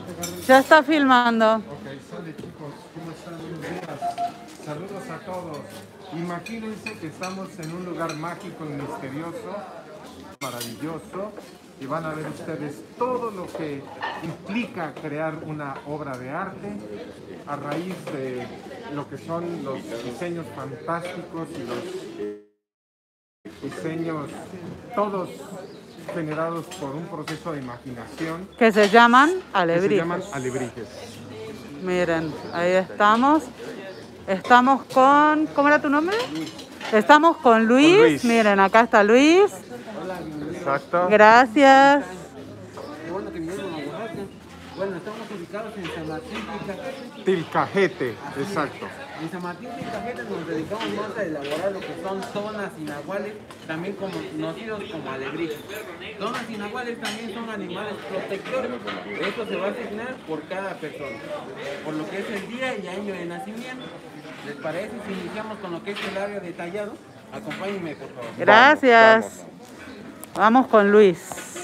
Ya está filmando. Ok, sale chicos, ¿cómo están? Buenos días. Saludos a todos. Imagínense que estamos en un lugar mágico y misterioso, maravilloso, y van a ver ustedes todo lo que implica crear una obra de arte a raíz de lo que son los diseños fantásticos y los diseños todos generados por un proceso de imaginación Que se llaman que se alebrijes. llaman alebrijes. Miren, ahí estamos. Estamos con... ¿Cómo era tu nombre? Estamos con Luis. Con Luis. Miren, acá está Luis. Exacto. Gracias. Qué bueno que vinieron a Oaxaca. Bueno, estamos ubicados en San Martín Tilcajete. Tilcajete, exacto. En San Martín Tilcajete nos dedicamos más a elaborar lo que son zonas inaguales, también conocidos como alebrijes. Zonas inaguales también son animales protectores. Esto se va a asignar por cada persona, por lo que es el día y año de nacimiento. ¿Les parece si iniciamos con lo que es el área detallado? Acompáñenme, por favor. Gracias. Vamos con Luis.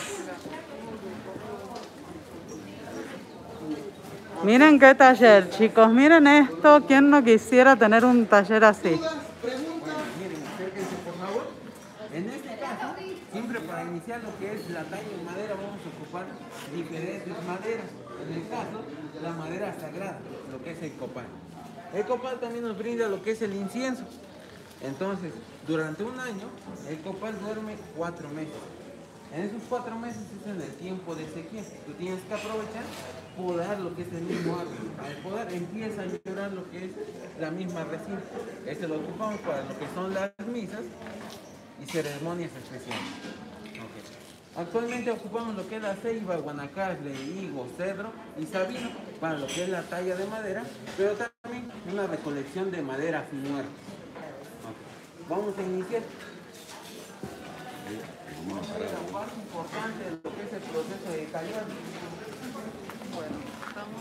Miren qué taller, chicos. Miren esto. ¿Quién no quisiera tener un taller así? Miren, acérquense por favor. En este caso, siempre para iniciar lo que es la talla en madera vamos a ocupar diferentes maderas. En el caso, la madera sagrada, lo que es el copal. El copal también nos brinda lo que es el incienso. Entonces, durante un año, el copal duerme 4 meses. En esos 4 meses es en el tiempo de sequía. Tú tienes que aprovechar, podar lo que es el mismo árbol. Al podar empieza a llorar lo que es la misma resina. Este lo ocupamos para lo que son las misas y ceremonias especiales. Okay. Actualmente ocupamos lo que es la ceiba, guanacaste, higo, cedro y sabino para lo que es la talla de madera, pero también una recolección de madera muerta. Okay. Vamos a iniciar. La parte importante de lo que es el proceso de tallado. Bueno, estamos.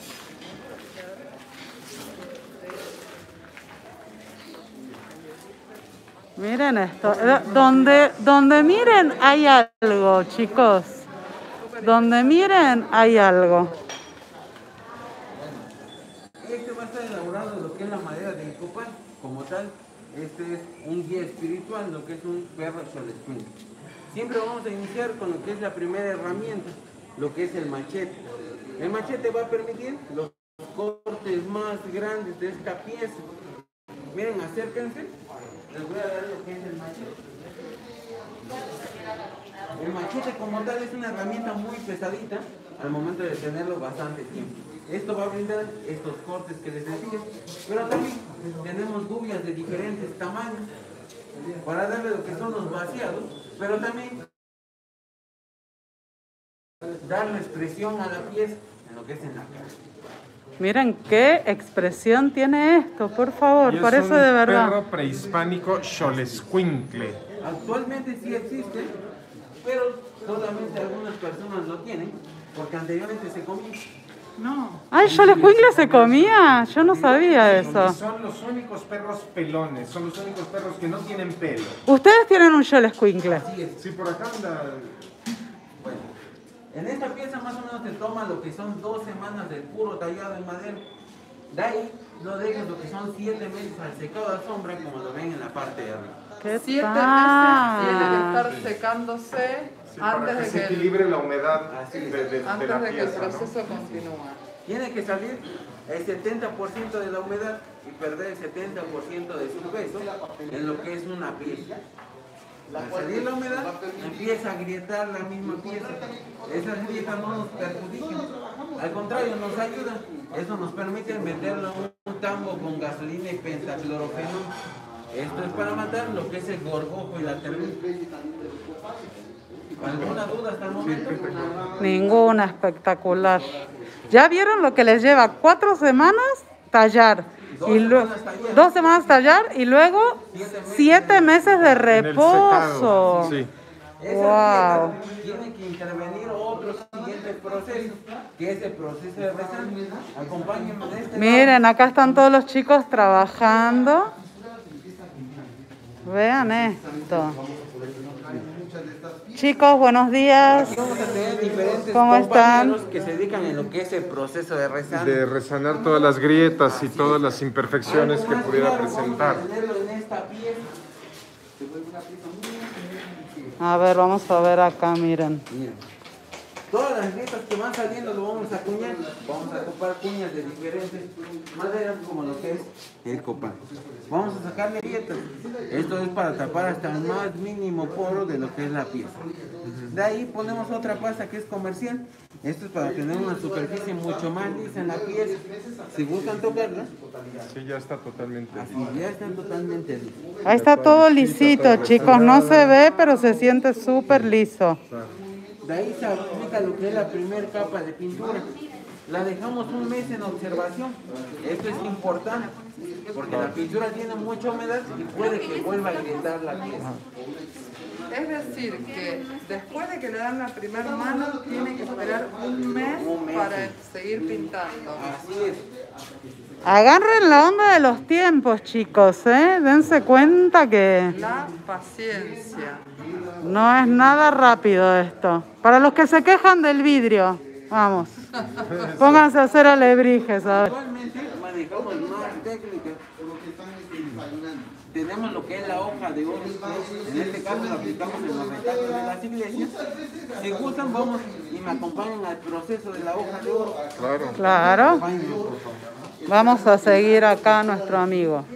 Miren esto. Donde miren hay algo, chicos. Donde miren hay algo. Este va a estar elaborado lo que es la madera del copal. Como tal, este es un guía espiritual, lo que es un perro xolescuincle. Siempre vamos a iniciar con lo que es la primera herramienta, lo que es el machete. El machete va a permitir los cortes más grandes de esta pieza. Miren, acérquense. Les voy a dar lo que es el machete. El machete como tal es una herramienta muy pesadita al momento de tenerlo bastante tiempo. Esto va a brindar estos cortes que les decía, pero también tenemos gubias de diferentes tamaños para darle lo que son los vaciados, pero también darle expresión a la pieza en lo que es en la cara. Miren qué expresión tiene esto, por favor. Y es Parece un de verdad. perro prehispánico xolescuincle. Actualmente sí existe, pero solamente algunas personas lo tienen, porque anteriormente se comía. No. Ay, xolescuincle se comía. Yo no sabía eso. Son los únicos perros pelones, son los únicos perros que no tienen pelo. Ustedes tienen un xolescuincle. Así es. Sí, por acá anda. Bueno, en esta pieza más o menos te toma lo que son 2 semanas del puro tallado en madera. De ahí lo dejas lo que son 7 meses al secado a sombra, como lo ven en la parte de arriba. ¿Qué 7 meses tal? tiene que estar secándose Sí, para antes que de se que equilibre la humedad Así es. de la antes de que el pieza, ¿no? proceso continúe. Tiene que salir el 70% de la humedad y perder el 70% de su peso en lo que es una pieza. Al salir la humedad, empieza a agrietar la misma pieza. Esas grietas no nos perjudican, al contrario, nos ayudan. Eso nos permite meterlo en un tambo con gasolina y pentaclorofenol. Esto es para matar lo que es el gorgojo y la termita. ¿Alguna duda hasta el momento? Ninguna, espectacular. ¿Ya vieron lo que les lleva? 4 semanas tallar. Y 2 semanas tallar y luego 7 meses de En el reposo. secado, sí. Wow. Tiene que intervenir otro siguiente proceso, que es el proceso de resina. Acompáñenme de este Miren, acá están todos los chicos trabajando. Vean esto. Muchas de estas piezas Chicos, buenos días. Aquí vamos a tener diferentes ¿Cómo están? compañeros que se dedican en lo que es el proceso de rezar. De resanar todas las grietas y todas las imperfecciones que pudiera presentar. Vamos a tenerlo en esta pieza. A ver, vamos a ver acá, miren. Mira. Todas las grietas que van saliendo lo vamos a cuñar. Vamos a ocupar cuñas de diferentes maderas como lo que es el copán. Vamos a sacarle grietas. Esto es para tapar hasta el más mínimo poro de lo que es la pieza. De ahí ponemos otra pasta que es comercial. Esto es para tener una superficie mucho más lisa en la pieza. Si gustan tocarla, Sí, ya está totalmente. así ya están totalmente lisas. Ahí está todo lisito, chicos. No se ve, pero se siente súper liso. De ahí se aplica lo que es la primera capa de pintura. La dejamos un mes en observación. Esto es importante porque la pintura tiene mucha humedad y puede que vuelva a agrietar la pieza. Es decir, que después de que le dan la primera mano, tiene que esperar un mes para seguir pintando. Así es. Agarren la onda de los tiempos, chicos, ¿eh? Dense cuenta que La paciencia. no es nada rápido esto. Para los que se quejan del vidrio, vamos. Pónganse a hacer alebrijes, a ver. Actualmente manejamos más técnicas. Tenemos lo que es la hoja de oro. En este caso lo aplicamos en los retablos de las iglesias. Si gustan, vamos y me acompañan al proceso de la hoja de oro. Claro. Claro. Acompáñenme, por favor. Vamos a seguir acá a nuestro amigo.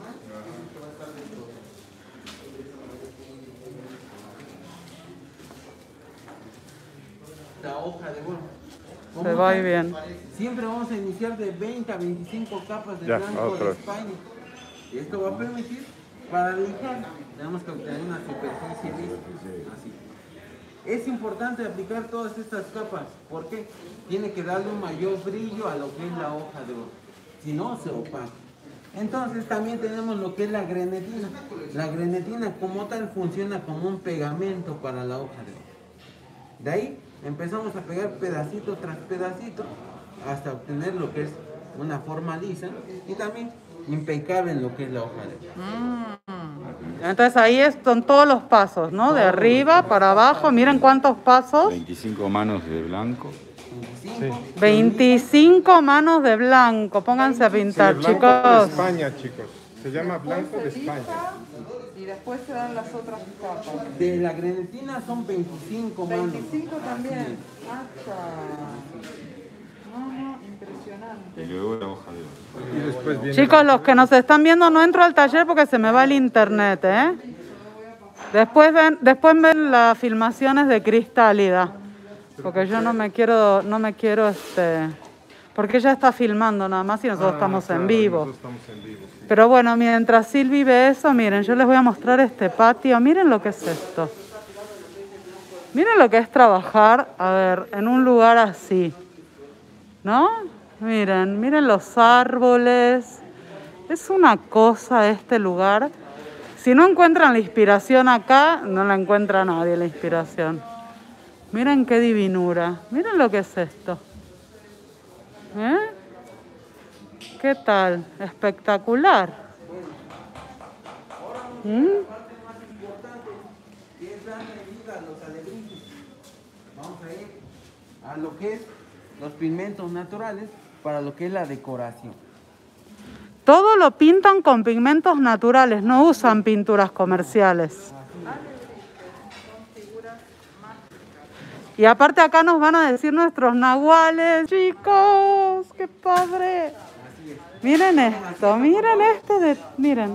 La hoja de oro. Se va y bien. Siempre vamos a iniciar de 20 a 25 capas de Ya, blanco otra de vez. España. Y esto va a permitir, para lijar, tenemos que obtener una superficie lisa. Así. Es importante aplicar todas estas capas, porque tiene que darle un mayor brillo a lo que es la hoja de oro. Si no, se opaca. Entonces también tenemos lo que es la grenetina. La grenetina como tal funciona como un pegamento para la hoja de oro. De ahí empezamos a pegar pedacito tras pedacito hasta obtener lo que es una forma lisa y también impecable en lo que es la hoja de oro. Entonces ahí son todos los pasos, ¿no? De arriba para abajo. Miren cuántos pasos. 25 manos de blanco. 25 manos de blanco. Pónganse a pintar, Blanco de chicos. España, chicos. Se llama blanco de España. Y después se dan las otras capas. De la grenetina son 25 manos. 25 también. Hasta. No, impresionante. Y luego la hoja de oro. Y después viene. Chicos, los que nos están viendo, no entro al taller porque se me va el internet, ¿eh? Después ven las filmaciones de Cristálida. Porque yo no me quiero, porque ella está filmando nada más y nosotros estamos en vivo. Nosotros estamos en vivo. Sí. Pero bueno, mientras Silvi ve eso, miren, yo les voy a mostrar este patio. Miren lo que es esto. Miren lo que es trabajar, a ver, en un lugar así. ¿No? Miren los árboles. Es una cosa este lugar. Si no encuentran la inspiración acá, no la encuentra nadie la inspiración. Miren qué divinura. Miren lo que es esto. ¿Eh? ¿Qué tal? Espectacular. ¿Mm? Que es darle vida a los alebrijes. Vamos a ir a lo que es los pigmentos naturales para lo que es la decoración. Todo lo pintan con pigmentos naturales, no usan pinturas comerciales. Y aparte acá nos van a decir nuestros nahuales. Chicos, qué padre. Miren esto, miren.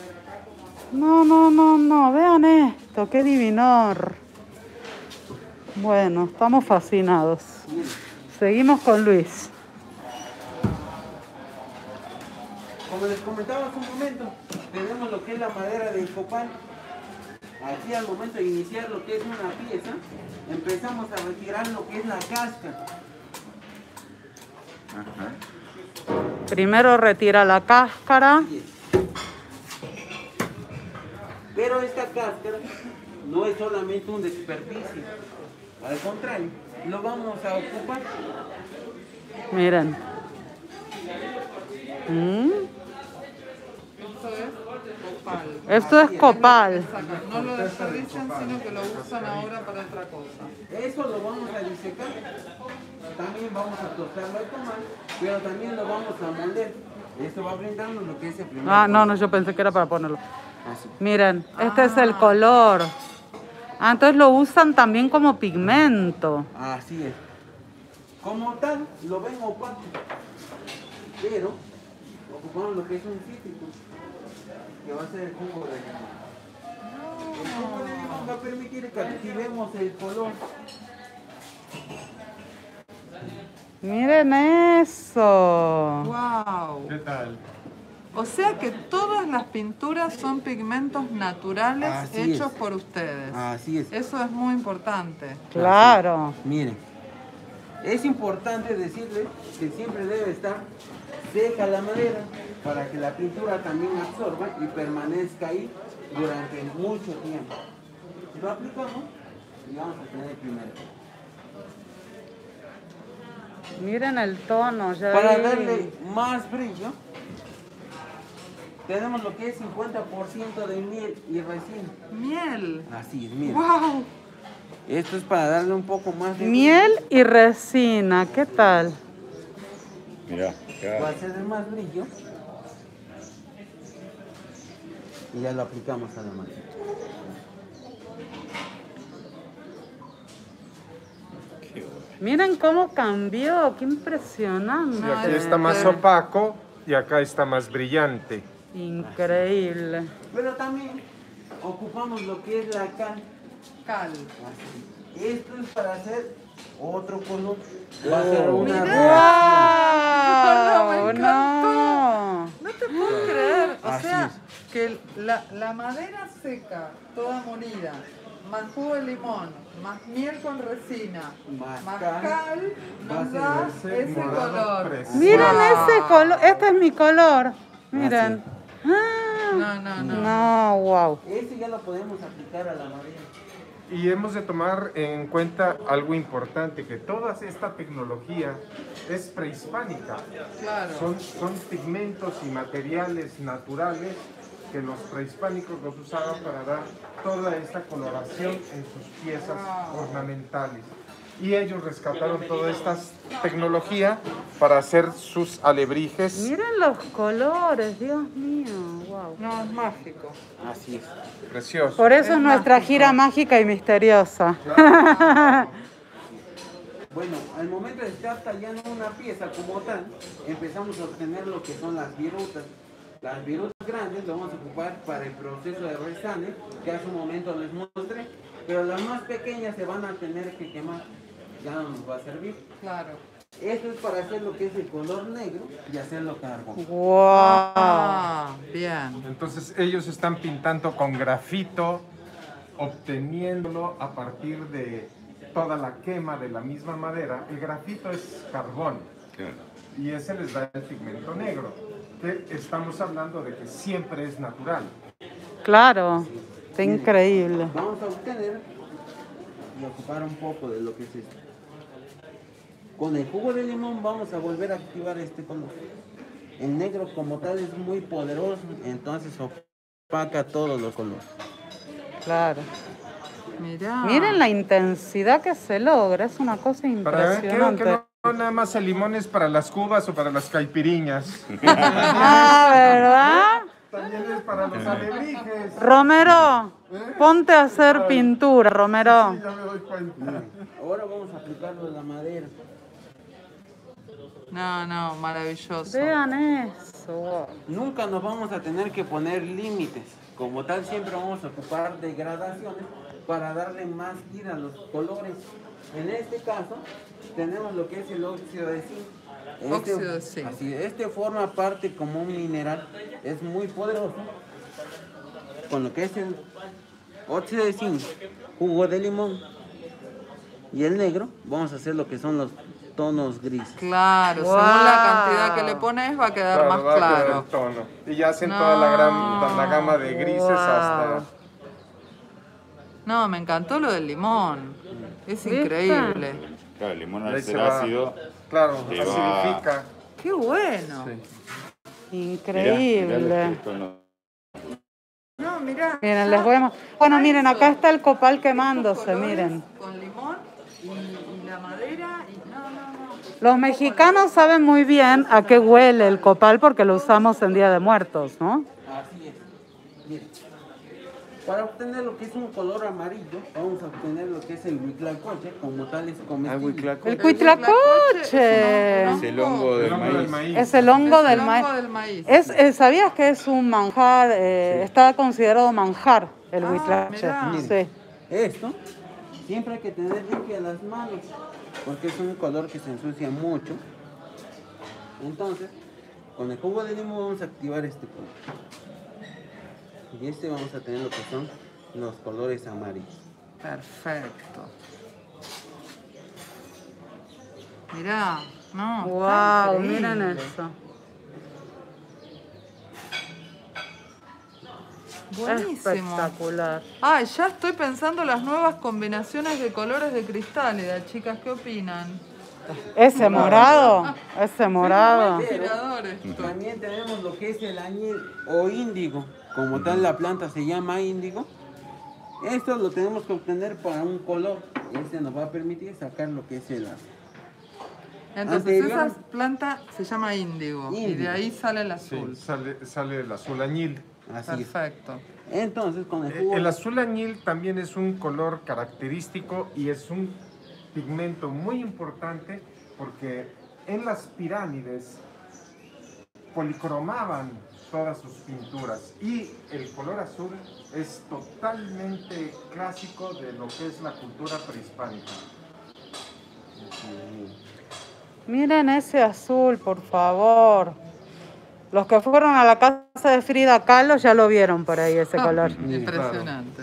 No, vean esto, qué divinor. Bueno, estamos fascinados. Seguimos con Luis. Como les comentaba hace un momento, tenemos lo que es la madera del copal. Aquí al momento de iniciar lo que es una pieza, empezamos a retirar lo que es la cáscara. Primero retira la cáscara. Pero esta cáscara no es solamente un desperdicio. Al contrario, lo vamos a ocupar. Miren. Esto es copal. Esto es copal. Sacan, no lo desperdician, sino que lo usan ahora para otra cosa. Eso lo vamos a disecar. También vamos a tostarlo al comal, pero también lo vamos a moldear. Esto va brindando lo que es el primer Ah, no, color. no, yo pensé que era para ponerlo. Así. Miren, este es el color. Ah, entonces lo usan también como pigmento. Así es. Como tal, lo ven opaco, pero ocupamos lo que es un cítrico, que va a ser el jugo de limón. El jugo de limón va a permitir que activemos el color. Miren eso. ¡Wow! ¿Qué tal? O sea que todas las pinturas son pigmentos naturales Así hechos es. por ustedes. Así es. Eso es muy importante. Claro. Miren, es importante decirles que siempre debe estar seca la madera para que la pintura también absorba y permanezca ahí durante mucho tiempo. Lo aplicamos y vamos a tener primero. Miren el tono. Ya Para ahí. darle más brillo, tenemos lo que es 50% de miel y resina. Miel. Así es, miren. ¡Wow! Esto es para darle un poco más de Miel y resina. ¿Qué tal? Mirá, brillo. Va a hacer más brillo. Y ya lo aplicamos a la madera. qué bueno. Miren cómo cambió. Qué impresionante. Y aquí está más opaco y acá está más brillante. Increíble. Pero también ocupamos lo que es la cal. Cal. Así. Esto es para hacer otro color. Va a ser una ¡Wow! me encantó. No. No te puedo creer. O Así sea, que la madera seca, toda molida, más jugo de limón, más miel con resina, Más más cal, cal, va a nos ser da ese ese morado color. precioso. Miren Wow. ese color. Este es mi color. Miren. No, no, no. No, wow. Este ya lo podemos aplicar a la madera. Y hemos de tomar en cuenta algo importante, que toda esta tecnología es prehispánica. Claro. Son pigmentos y materiales naturales que los prehispánicos los usaban para dar toda esta coloración en sus piezas ornamentales. Y ellos rescataron toda esta tecnología para hacer sus alebrijes. Miren los colores, Dios mío. Wow. No, es mágico. Así es. Precioso. Por eso es nuestra mágico. gira mágica y misteriosa. Bueno, al momento de estar tallando una pieza como tal, empezamos a obtener lo que son las virutas. Las virutas grandes las vamos a ocupar para el proceso de resane, que hace un momento les mostré, pero las más pequeñas se van a tener que quemar, ya no nos va a servir. Claro. Esto es para hacer lo que es el color negro y hacerlo carbón. Wow. Ah, bien. Entonces ellos están pintando con grafito, obteniéndolo a partir de toda la quema de la misma madera. El grafito es carbón Claro. y ese les da el pigmento negro, que estamos hablando de que siempre es natural. Claro. Está increíble. Vamos a obtener y ocupar un poco de lo que es esto. Con el jugo de limón vamos a volver a activar este color. El negro como tal es muy poderoso, entonces opaca todos los colores. Claro. Mirá. Miren la intensidad que se logra. Es una cosa Para ver, creo que impresionante. no nada más el limón es para las cubas o para las caipiriñas. Ah, ¿verdad? También es para los alebrijes. Romero, ponte a hacer pintura, Romero. Sí, ya me doy cuenta. Ahora vamos a aplicarlo en la madera. No, no, maravilloso. Vean eso. Wow. Nunca nos vamos a tener que poner límites. Como tal, siempre vamos a ocupar degradaciones para darle más vida a los colores. En este caso, tenemos lo que es el óxido de zinc. Óxido de zinc. Así, este forma parte como un mineral, es muy poderoso. Con lo que es el óxido de zinc, jugo de limón y el negro, vamos a hacer lo que son los tonos grises. Claro, Wow. según la cantidad que le pones va a quedar Claro, más va a quedar claro. el tono. Y ya hacen toda la gama de grises Wow. hasta... No, me encantó lo del limón. Es ¿Viste? increíble. Claro, el limón al Ahí ser se va. ácido. Claro, que va- acidifica. Qué bueno. Mirá, mirá Increíble. los tonos. No, mirá. Miren, les voy a bueno, miren, acá está el copal quemándose, miren. Con limón y la madera y no. Los mexicanos saben muy bien a qué huele el copal porque lo usamos en Día de Muertos, ¿no? Así es. Miren. Para obtener lo que es un color amarillo, vamos a obtener lo que es el huitlacoche, como tal es comestible. El cuitlacoche. Es el hongo del El hongo del maíz. maíz. Es el hongo Es del el maíz. hongo del maíz. ¿Sabías que es un manjar? Está considerado manjar el huitlacoche. mirá. Sí. Esto siempre hay que tener limpias las manos, porque es un color que se ensucia mucho. Entonces, con el jugo de limón vamos a activar este punto. Y vamos a tener lo que son los colores amarillos. Perfecto. Mirá, no. está Wow, increíble. miren eso. Buenísimo. Espectacular. Ay, ya estoy pensando las nuevas combinaciones de colores de cristálida, chicas, ¿qué opinan? Ese morado, ese morado. Inspirador esto. También tenemos lo que es el añil o índigo. Como tal la planta se llama índigo. Esto lo tenemos que obtener para un color. Este nos va a permitir sacar lo que es el azul. Entonces Anterior- esa planta se llama índigo y de Índigo. ahí sale el Sí, azul. sale el azul añil. Así es. Perfecto. Entonces con el jugo... El azul añil también es un color característico y es un pigmento muy importante porque en las pirámides policromaban todas sus pinturas y el color azul es totalmente clásico de lo que es la cultura prehispánica. Miren ese azul, por favor. Los que fueron a la casa de Frida Kahlo ya lo vieron por ahí, ese color. Impresionante.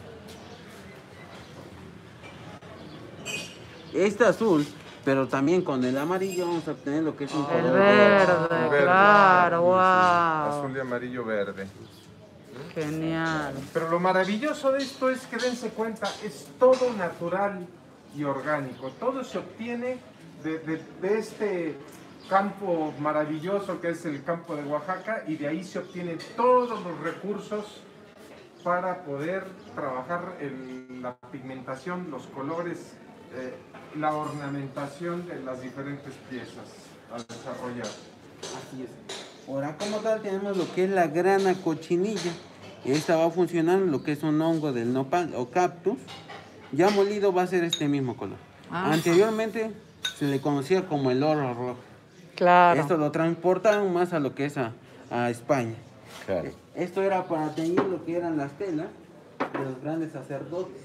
Este azul, pero también con el amarillo vamos a obtener lo que es un El color verde, Verde. claro, wow. Azul y amarillo verde. Genial. Pero lo maravilloso de esto es que dense cuenta, es todo natural y orgánico. Todo se obtiene de este campo maravilloso que es el campo de Oaxaca y de ahí se obtienen todos los recursos para poder trabajar la pigmentación, los colores, la ornamentación de las diferentes piezas a desarrollar. Así es. Ahora como tal tenemos lo que es la grana cochinilla. Esta va a funcionar lo que es un hongo del nopal o cactus. Ya molido va a ser este mismo color. Ah. Anteriormente se le conocía como el oro rojo. Claro. Esto lo transportaron más a lo que es a España. Claro. Esto era para teñir lo que eran las telas de los grandes sacerdotes.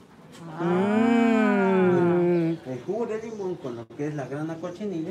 Mm. El jugo de limón con lo que es la grana cochinilla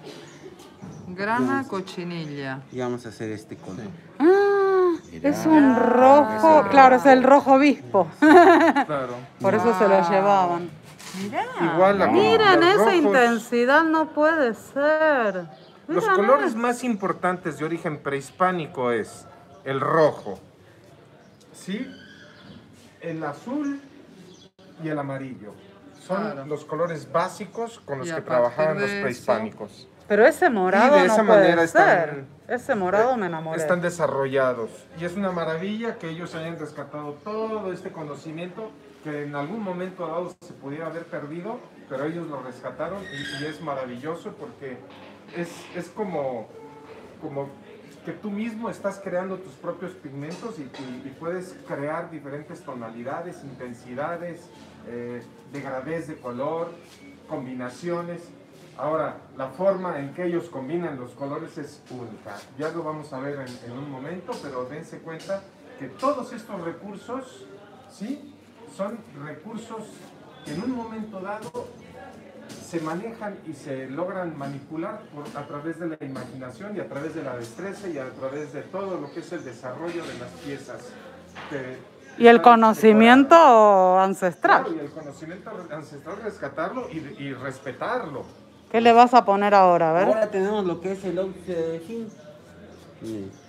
Grana cochinilla. y vamos a hacer este color. Ah, Mirá, es un rojo, claro, es el rojo obispo. Claro. Por eso se lo llevaban. Mirá. Igual la Miren, los esa rojos, intensidad no puede ser. Los Miren colores eso. más importantes de origen prehispánico es el rojo, ¿sí? El azul y el amarillo. Son Claro. los colores básicos con los Y que a trabajaban partir los de prehispánicos. Pero ese morado Y de esa no puede manera ser. Ese morado me enamoré. Están desarrollados. Y es una maravilla que ellos hayan rescatado todo este conocimiento que en algún momento dado se pudiera haber perdido, pero ellos lo rescataron y es maravilloso porque es como que tú mismo estás creando tus propios pigmentos y puedes crear diferentes tonalidades, intensidades, degradés de color, combinaciones. Ahora, la forma en que ellos combinan los colores es única. Ya lo vamos a ver en un momento, pero dense cuenta que todos estos recursos, ¿sí? Son recursos que en un momento dado se manejan y se logran manipular a través de la imaginación y a través de la destreza y a través de todo lo que es el desarrollo de las piezas. Y el conocimiento ancestral. Claro, y el conocimiento ancestral, rescatarlo y respetarlo. ¿Qué le vas a poner ahora? A ver. Ahora tenemos lo que es el óxido de zinc. Miren.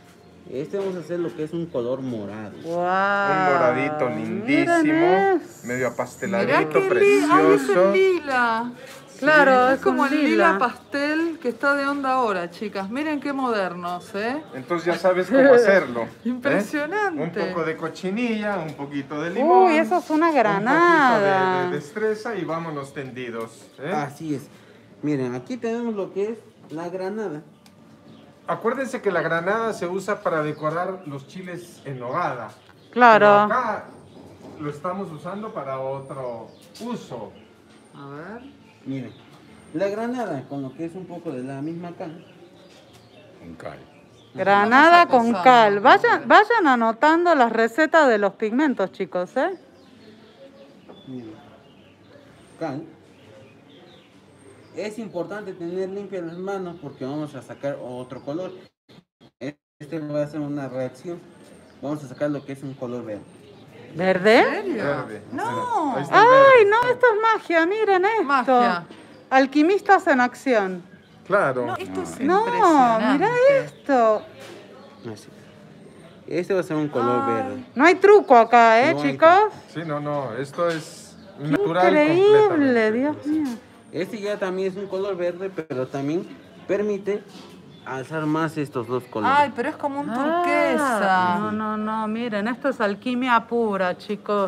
Este vamos a hacer lo que es un color morado. Wow. Un moradito lindísimo, Miren medio Mirá apasteladito, qué lila. Ay, es precioso. el lila. Claro, Es como un el lila pastel que está de onda ahora, chicas. Miren qué modernos, ¿eh? Entonces ya sabes cómo hacerlo. ¿eh? Impresionante. Un poco de cochinilla, un poquito de limón. Uy, eso es una Un poquito granada. de destreza y vámonos tendidos. ¿eh? Así es. Miren, aquí tenemos lo que es la granada. Acuérdense que la granada se usa para decorar los chiles en nogada. Pero Claro. acá lo estamos usando para otro uso. A ver. Miren, la granada con lo que es un poco de la misma cal. Un cal. Granada Vamos a con pasar. cal. Vayan anotando las recetas de los pigmentos, chicos, ¿eh? Miren, cal. Es importante tener limpias las manos porque vamos a sacar otro color. Este va a ser una reacción. Vamos a sacar lo que es un color verde. ¿En ¿Verde? serio? Verde. No. Ahí está el Ay, verde. no, esto es magia, miren esto. Magia. Alquimistas en acción. Claro. No, esto es No, impresionante. mira esto. Así. Este va a ser un color verde. No hay truco acá, ¿eh, No hay chicos? Sí, no, esto es natural Increíble, completamente. Dios mío. Este ya también es un color verde, pero también permite alzar más estos dos colores. Ay, pero es como un turquesa. No, miren, esto es alquimia pura, chicos.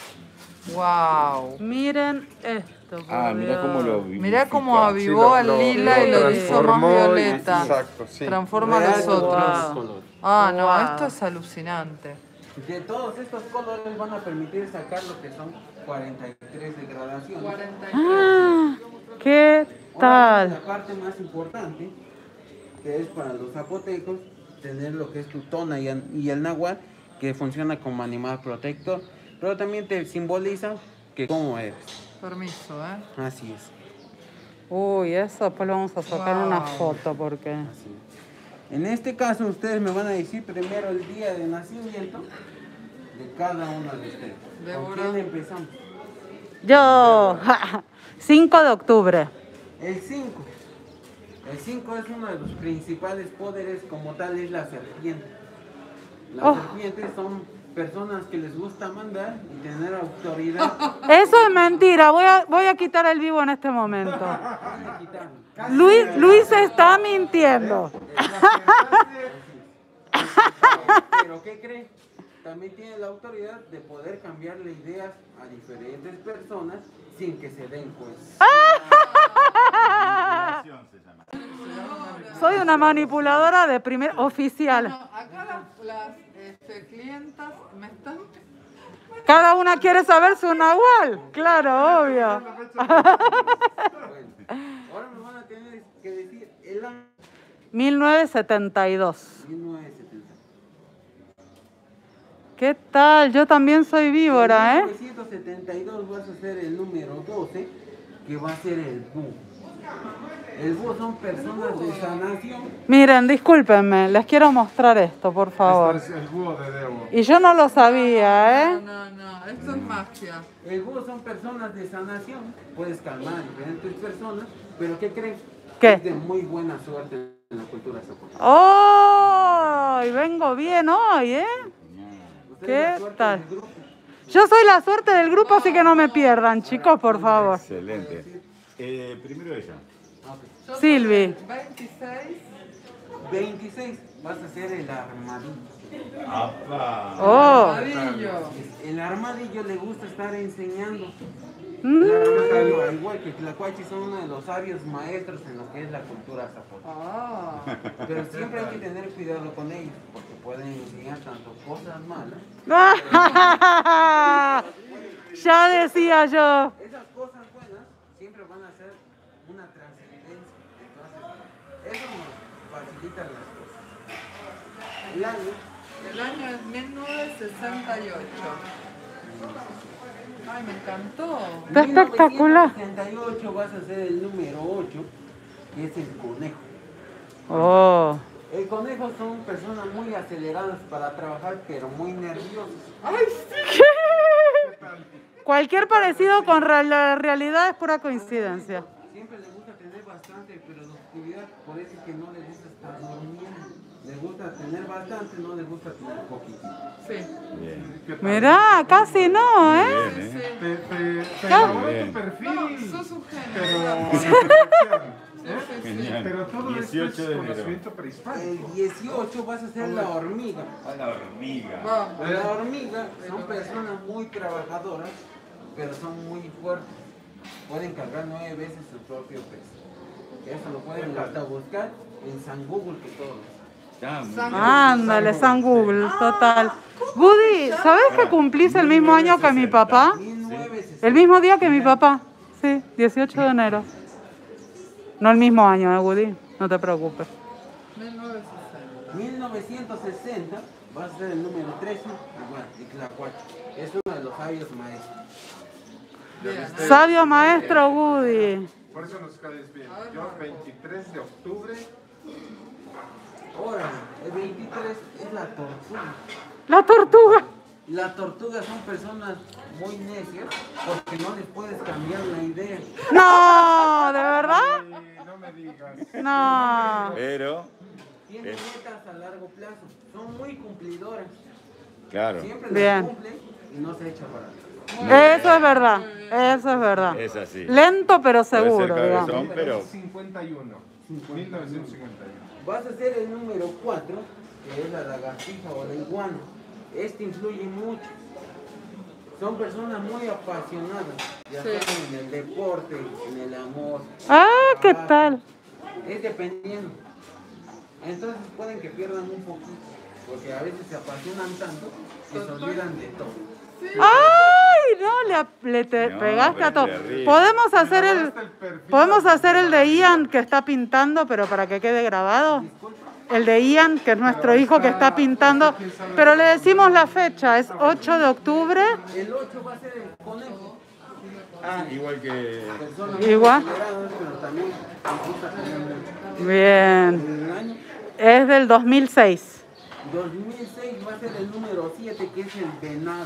Wow. Miren esto. por Ah, mirá cómo lo Dios. Mirá cómo vivifica. avivó al lo- lila y lo lo hizo más transformó y- violeta. Exacto, sí. Transforma a Real los con otros. otros colores. Ah, no, Wow. esto es alucinante. De todos estos colores van a permitir sacar lo que son 43 degradaciones. Ah, ¿qué Ahora viene tal? la parte más importante, que es para los zapotecos, tener lo que es tu tona y el náhuatl, que funciona como animal protector, pero también te simboliza que cómo eres. Permiso, ¿eh? Así es. Uy, eso después lo vamos a sacar Wow. una foto porque... Así es. En este caso, ustedes me van a decir primero el día de nacimiento de cada uno de ustedes. ¿Con Débora. quién empezamos? Yo, 5 de octubre. El 5. El 5 es uno de los principales poderes, como tal es la serpiente. Las Oh. serpientes son personas que les gusta mandar y tener autoridad. Eso es mentira, voy a quitar el vivo en este momento. Van a quitarlo. Luis está mintiendo. Pero ¿qué creen? También tiene la autoridad de poder cambiarle ideas a diferentes personas sin que se den cuenta. Soy una manipuladora de primer oficial. Acá las clientas me están... Cada una quiere saber su nahual. Claro, obvio. Bueno, ahora me van a tener que decir el año 1972. 1970. ¿Qué tal? Yo también soy víbora, En ¿eh? 1972 vas a ser el número 12, que va a ser el búho. El búho son personas de sanación. Miren, discúlpenme, les quiero mostrar esto, por favor. Este es el búho de Debo. Y yo no lo sabía, ¿eh? No, esto es magia. El búho son personas de sanación. Puedes calmar a diferentes personas, pero ¿qué creen? ¿Qué? Es de muy buena suerte en la cultura zapoteca. ¡Oh! Y vengo bien hoy, ¿eh? Usted ¿Qué es la suerte tal? del grupo. Yo soy la suerte del grupo, así que no me pierdan, chicos, por favor. Excelente. Primero ella. Ok. Yo soy Silvi. 26. 26 vas a ser el armadillo. ¡Apa! ¡Oh! Armadillo. El armadillo le gusta estar enseñando. Mm. El armadillo, al igual que Tlacuachi, son uno de los sabios maestros en lo que es la cultura zapoteca. Ah. Pero siempre hay que tener cuidado con ellos, porque pueden enseñar tanto cosas malas. Ya decía yo. Esas cosas buenas siempre van a ser una trascendencia. Entonces, eso nos facilita las cosas. El año, El año es 1968. Ay, me encantó. Está espectacular. 1968 vas a ser el número 8, que es el conejo. Oh. El conejo son personas muy aceleradas para trabajar, pero muy nerviosas. Cualquier parecido con la realidad es pura coincidencia. Siempre les gusta tener bastante productividad, por eso es que no les gusta estar durmiendo. Les gusta tener bastante, no les gusta tener poquito. Sí. Bien. ¿Qué tal? Mirá, casi no, ¿eh? Bien, Sí, ¿eh? Te Ya. enamoró Bien. tu perfil. No, sos un genio. Pero a la Sí, perfección. sí, sí. Genial. Pero todo esto 18 es de enero. conocimiento prehispánico. El 18 vas a hacer la hormiga. A la hormiga. Vamos. La hormiga son personas muy trabajadoras, pero son muy fuertes. Pueden cargar 9 veces su propio peso. Eso lo pueden hasta buscar en San Google, que todos. Ya, muy San- bien. Ándale, San Google, total. Woody, ¿sabes que cumplís el mismo año que mi papá? 1960. El mismo día que mi papá. Sí, 18 de enero. No el mismo año, Woody. No te preocupes. 1960. 1960 va a ser el número 13, igual, y Tlacuache. Es uno de los sabios maestros. Bien. Sabio maestro Woody. Por eso nos caes bien. Yo, 23 de octubre, Ahora, el 23 es la tortuga. La tortuga. Las tortugas son personas muy necias porque no les puedes cambiar la idea. No, ¿de verdad? no me digas. No. Pero, Tienen metas a largo plazo, son muy cumplidoras. claro, Siempre Bien. las cumplen y no se echa para atrás. Eso es verdad. Eso es verdad. es así. Lento pero Puede ser seguro, cabezón, digamos. pero 51. 1951. Vas a hacer el número 4, que es la lagartija o la iguana. Este influye mucho. Son personas muy apasionadas, ya Sí. sea en el deporte, en el amor. Ah, ¿qué trabajo. tal? Es dependiendo. Entonces pueden que pierdan un poquito, porque a veces se apasionan tanto que se olvidan de todo. ¡Ay! No, te No, pegaste pero a todo. terrible. Podemos hacer el de Ian que está pintando, pero para que quede grabado. El de Ian, que es nuestro hijo que está pintando. Pero le decimos la fecha, es 8 de octubre. El 8 va a ser el conejo. igual que Personas Igual. muy aceleradas, pero también les gusta comer mucho. Bien. En el año Es del 2006. 2006 va a ser el número 7, que es el venado.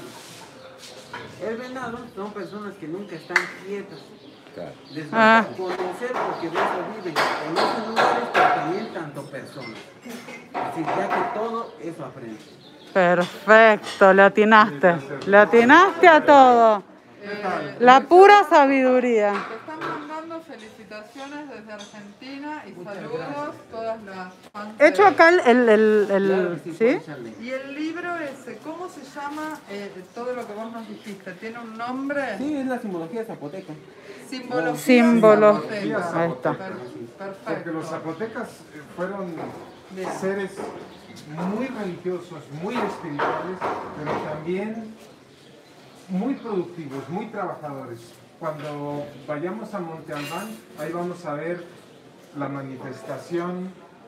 El venado son personas que nunca están quietas. claro. Les Ah. gusta conocer porque de eso viven. Conocen lugares, pero también tanto personas. Así ya que todo eso aprende. Perfecto, le atinaste. Le atinaste a todo. La pura sabiduría. Te están mandando felicitaciones desde Argentina y saludos todas las fans. He hecho acá Claro que sí, ¿sí? puede serle. Y el libro ese, ¿cómo se llama todo lo que vos nos dijiste? ¿Tiene un nombre? Sí, es la simbología zapoteca. Simbología Símbolo. zapoteca. Ahí está. Perfecto. Porque los zapotecas fueron Bien. seres muy religiosos, muy espirituales, pero también muy productivos, muy trabajadores. Cuando vayamos a Monte Albán, ahí vamos a ver la manifestación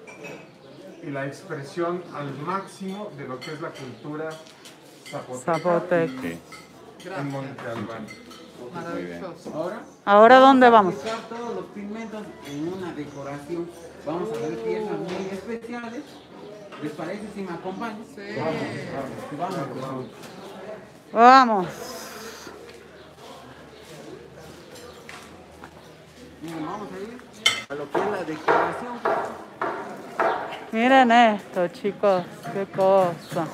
y la expresión al máximo de lo que es la cultura zapoteca Zapoteca. Sí. en Monte Albán. Maravilloso. Ahora, ¿Ahora dónde vamos? aplicar todos los pigmentos en una decoración. Vamos a ver piezas muy especiales. ¿Les parece si me acompañan? Sí. Vamos, por favor. Vamos. Miren, vamos a ir a lo que es la decoración. Miren esto, chicos. Qué cosa.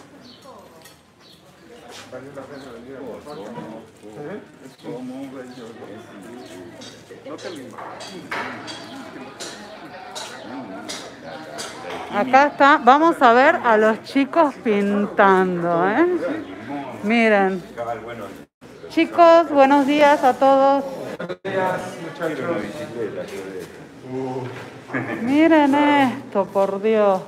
Acá está. Vamos a ver a los chicos pintando, ¿eh? Miren. Chicos, buenos días a todos. Miren esto, por Dios.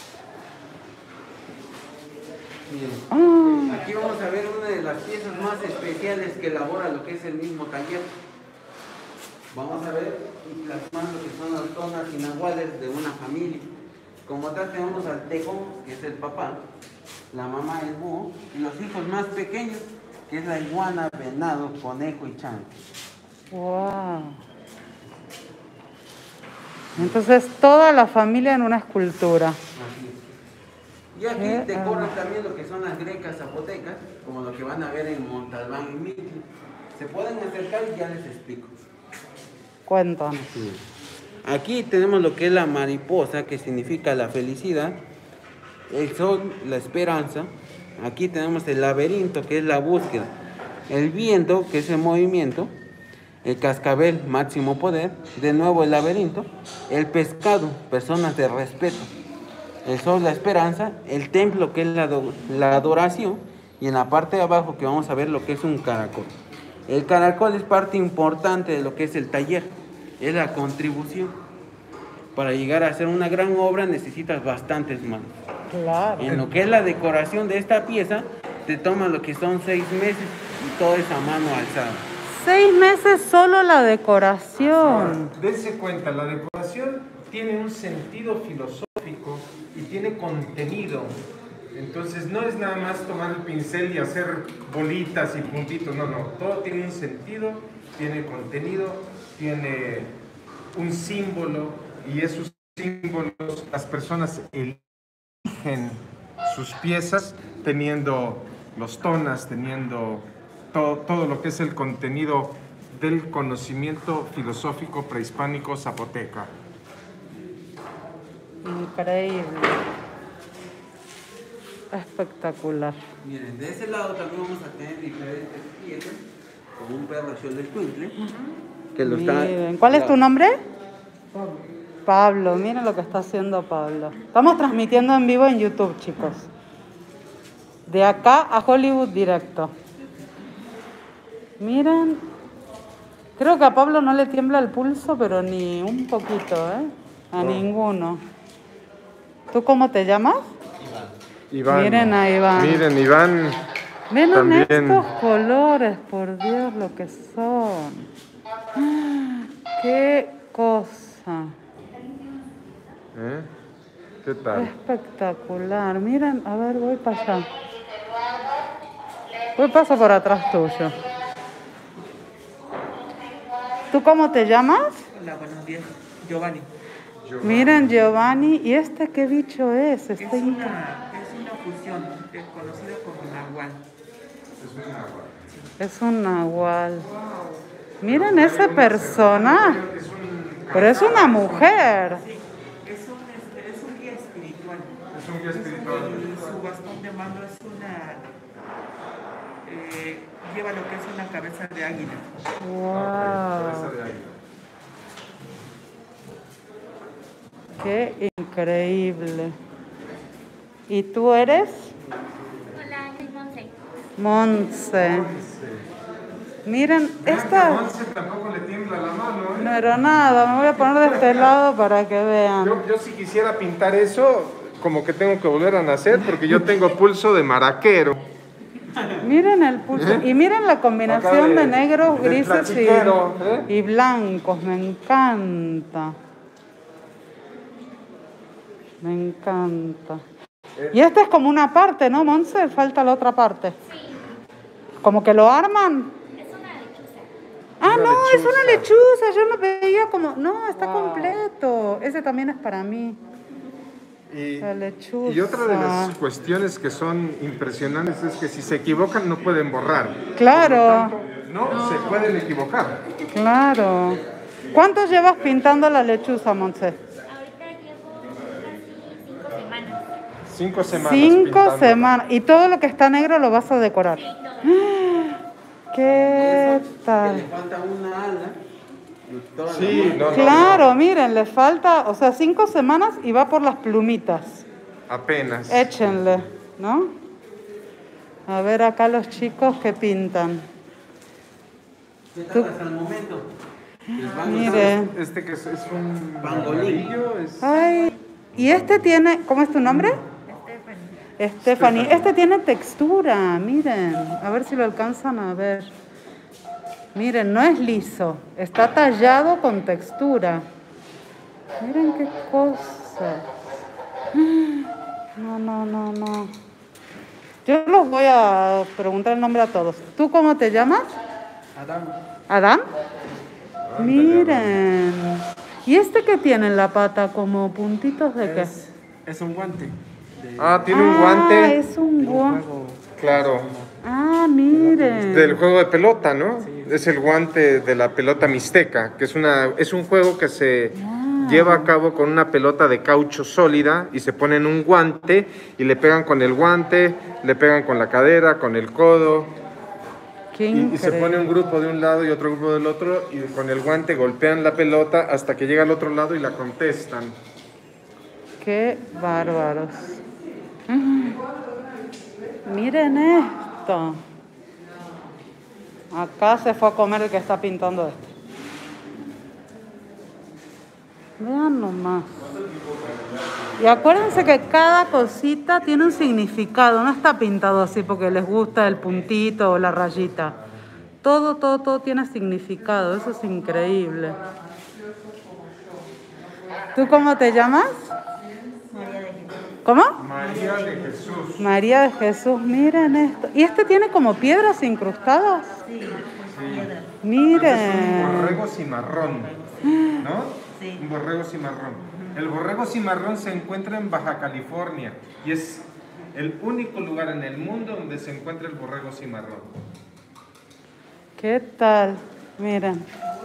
Miren, aquí vamos a ver una de las piezas más especiales que elabora lo que es el mismo taller. Vamos a ver y plasmando que son las zonas inaguales de una familia. Como tal tenemos al tejón, que es el papá, la mamá, el búho, y los hijos más pequeños, que es la iguana, venado, conejo y chango. Wow. Entonces toda la familia en una escultura. Así es. Y aquí decoran también lo que son las grecas zapotecas, como lo que van a ver en Montalbán y Mitri. Se pueden acercar y ya les explico. Cuéntanos. Aquí tenemos lo que es la mariposa, que significa la felicidad. El sol, la esperanza. Aquí tenemos el laberinto, que es la búsqueda. El viento, que es el movimiento. El cascabel, máximo poder. De nuevo el laberinto. El pescado, personas de respeto. El sol, la esperanza. El templo, que es la adoración. Y en la parte de abajo que vamos a ver lo que es un caracol. El caracol es parte importante de lo que es el taller. Es la contribución. Para llegar a hacer una gran obra necesitas bastantes manos. Claro. En lo que es la decoración de esta pieza, te toma lo que son 6 meses y todo es a mano alzada. 6 meses solo la decoración. Dense cuenta, la decoración tiene un sentido filosófico y tiene contenido. Entonces no es nada más tomar el pincel y hacer bolitas y puntitos, no, todo tiene un sentido, tiene contenido, tiene un símbolo y esos símbolos las personas eligen sus piezas teniendo los tonas, teniendo todo lo que es el contenido del conocimiento filosófico prehispánico zapoteca. Increíble. Espectacular. Miren, de ese lado también vamos a tener diferentes piezas, como un perro xolotl, que lo está... Miren, ¿cuál es tu nombre? Pablo, miren lo que está haciendo Pablo. Estamos transmitiendo en vivo en YouTube, chicos. De acá a Hollywood directo. Miren, creo que a Pablo no le tiembla el pulso, pero ni un poquito, ¿eh? A ninguno. ¿Tú cómo te llamas? Iván. Miren a Iván. Miren, Iván. Miren también. estos colores, por Dios, lo que son. ¡Qué cosa! ¿Qué tal? Espectacular. Miren, a ver, voy para allá. Paso por atrás tuyo. ¿Tú cómo te llamas? Hola, buenos días. Giovanni. Miren, Giovanni. ¿Y este qué bicho es? Es una fusión conocida como nahual. Es un nahual. Miren ese personaje. Pero es una mujer. Sí, es un guía espiritual. Es un guía espiritual. Y su bastón de mando es lleva lo que es una cabeza de águila. Wow. Qué increíble. ¿Y tú eres? Hola, soy Monse. Monse. Miren, esta... Monse tampoco le tiembla la mano, ¿eh? No era nada, me voy a poner de este lado para que vean. Yo si quisiera pintar eso, como que tengo que volver a nacer porque yo tengo pulso de maraquero. Miren el pulso. Y miren la combinación Acá de negros, del grises platiquero, y blancos. Me encanta. Me encanta. Y esta es como una parte, ¿no, Monse? Falta la otra parte. Sí, Como que lo arman. es una lechuza. Ah, Una no, es lechuza. una lechuza. Yo no veía como... No, está completo. Ese también es para mí. La lechuza. Y otra de las cuestiones que son impresionantes es que si se equivocan no pueden borrar. Claro, No, se pueden equivocar. claro. ¿Cuánto llevas pintando la lechuza, Monse? Ahorita llevo casi 5 semanas. 5 semanas. 5 pintando. semanas. Y todo lo que está negro lo vas a decorar. ¿Qué Que tal? le falta una ala. y toda la Sí, mano. no, Claro, miren, le falta, o sea, 5 semanas y va por las plumitas. apenas. Échenle, ¿no? A ver acá los chicos que pintan. ¿Qué tal hasta el momento? Les van a Mire. Este que es un Pangolín. amarillo, es... Ay, y este tiene, ¿cómo es tu nombre? Stephanie. Este tiene textura, miren. A ver si lo alcanzan a ver. Miren, no es liso, está tallado con textura. Miren qué cosa. No. Yo los voy a preguntar el nombre a todos. ¿Tú cómo te llamas? Adán. ¿Adán? Miren. ¿Y este qué tiene en la pata? ¿Como puntitos de qué? Es un guante. Ah, tiene un guante. Es un guante. Claro. Ah, miren. Del juego de pelota, ¿no? Es el guante de la pelota mixteca, que es un juego que se lleva a cabo con una pelota de caucho sólida y se ponen un guante y le pegan con el guante, le pegan con la cadera, con el codo. Qué Y se pone un increíble. grupo de un lado y otro grupo del otro y con el guante golpean la pelota hasta que llega al otro lado y la contestan. Qué bárbaros. Miren esto. Acá se fue a comer el que está pintando esto. Vean nomás. Y acuérdense que cada cosita tiene un significado. No está pintado así porque les gusta el puntito o la rayita. Todo tiene significado. Eso es increíble. ¿Tú cómo te llamas? ¿Cómo? María de Jesús. María de Jesús, miren esto. ¿Y este tiene como piedras incrustadas? Sí, piedra. Un Miren. borrego cimarrón, ¿no? Sí. Un borrego cimarrón. El borrego cimarrón se encuentra en Baja California y es el único lugar en el mundo donde se encuentra el borrego cimarrón. ¿Qué tal? Miren.